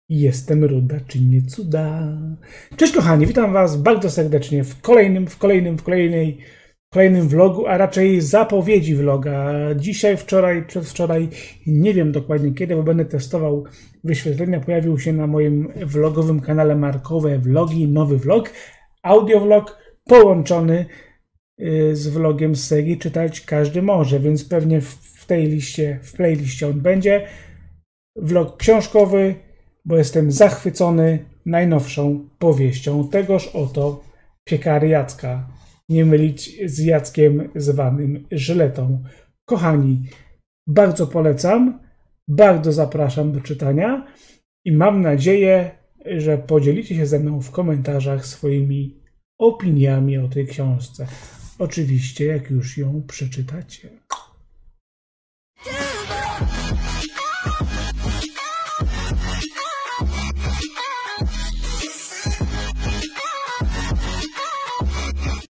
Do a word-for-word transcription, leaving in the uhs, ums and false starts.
Jestem ruda, czy nie cuda? Cześć kochani, witam was bardzo serdecznie w kolejnym, w kolejnym, w kolejnej, w kolejnym vlogu, a raczej zapowiedzi vloga. Dzisiaj, wczoraj, przedwczoraj, nie wiem dokładnie kiedy, bo będę testował wyświetlenia. Pojawił się na moim vlogowym kanale Markowe Vlogi nowy vlog, audiovlog połączony z vlogiem z serii Czytać Każdy Może, więc pewnie w tej liście, w playliście on będzie. Vlog książkowy, bo jestem zachwycony najnowszą powieścią tegoż oto Piekary Jacka. Nie mylić z Jackiem zwanym Żyletą. Kochani, bardzo polecam, bardzo zapraszam do czytania i mam nadzieję, że podzielicie się ze mną w komentarzach swoimi opiniami o tej książce. Oczywiście, jak już ją przeczytacie.